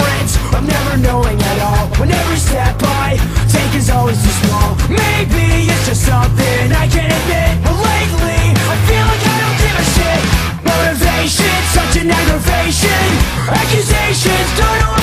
ignorance of never knowing at all, when every step I take is always too small. Maybe it's just something I can't admit, but lately I feel like I don't give a shit. Motivation, such an aggravation. Accusations don't know